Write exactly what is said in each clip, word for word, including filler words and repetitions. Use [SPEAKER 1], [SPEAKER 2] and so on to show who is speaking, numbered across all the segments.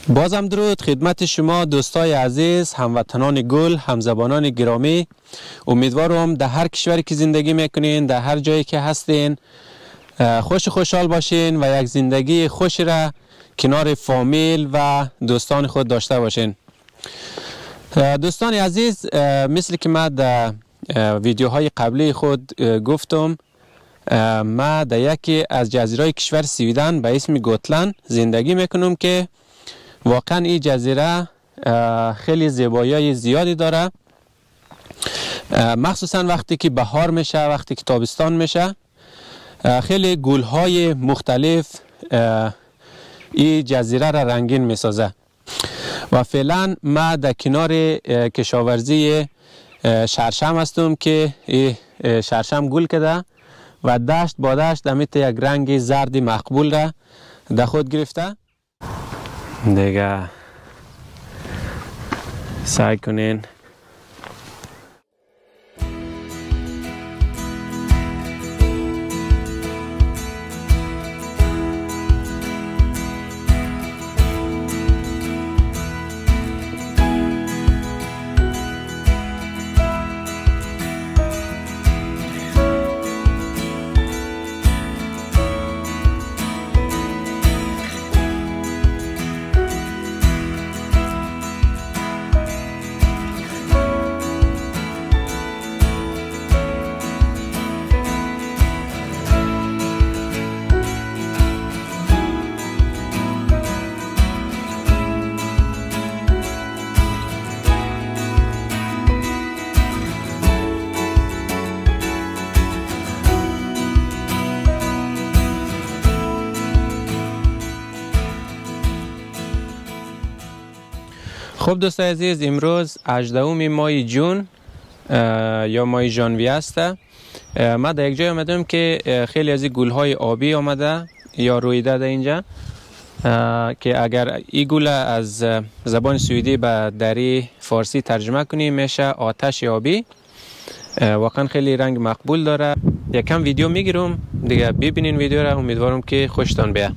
[SPEAKER 1] بازم درود خدمت شما دوستای عزیز، هموطنان گل، همزبانان گرامی. امیدوارم در هر کشوری که زندگی میکنین، در هر جایی که هستین، خوش خوشحال باشین و یک زندگی خوش را کنار فامیل و دوستان خود داشته باشین. دوستان عزیز، مثل که من در ویدیوهای قبلی خود گفتم، ما در یکی از جزیره کشور سویدن به اسم گوتلند زندگی میکنم که واقعا این جزیره خیلی زیبایی زیادی داره، مخصوصا وقتی که بهار میشه، وقتی که تابستان میشه، خیلی گلهای مختلف این جزیره را رنگین میسازه. و فعلا ما در کنار کشاورزی شرشم هستم که این شرشم گل کرده و دشت با دشت دمیت یک رنگ زرد مقبول را در خود گرفته. دیگه سعی کنین خب دوستان عزیز، امروز هجدهم ماه جون یا ماه ژانویه است. ما در یک جای آمدم که خیلی از گل های آبی آمده یا رویده در اینجا، که اگر این گل از زبان سوئدی به دری فارسی ترجمه کنیم میشه آتش آبی. واقعا خیلی رنگ مقبول داره. یکم ویدیو میگیرم دیگه، ببینین ویدیو را. امیدوارم که خوشتان بیاد.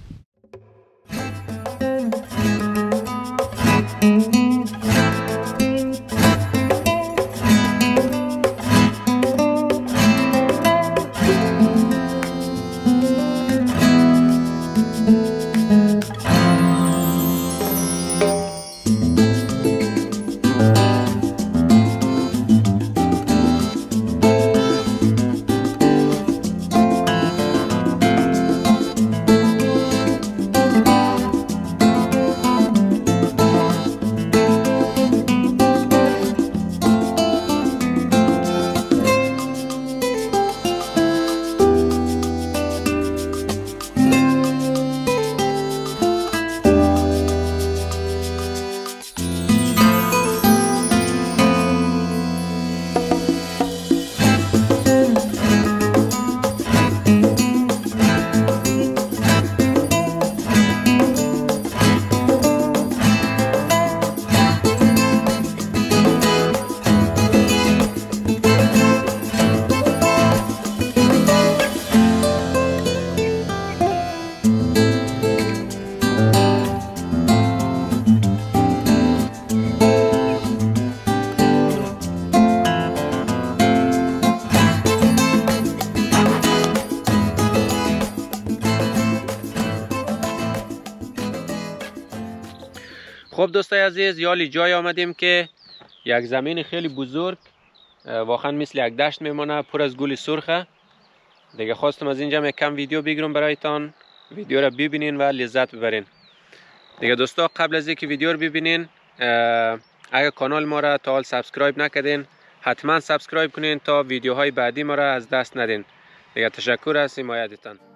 [SPEAKER 1] خب دوستای عزیز، یالی جای آمدیم که یک زمین خیلی بزرگ، واقعا مثل یک دشت میمونه، پر از گل سرخه. دیگه خواستم از اینجا یک کم ویدیو بگیرم برایتان، ویدیو را ببینین و لذت ببرین. دیگه دوستا، قبل از اینکه ویدیو رو ببینین، اگر کانال ما را تا حال سابسکرایب نکردین، حتما سابسکرایب کنین تا ویدیوهای بعدی ما را از دست ندین. دیگه تشکر از حمایتتان.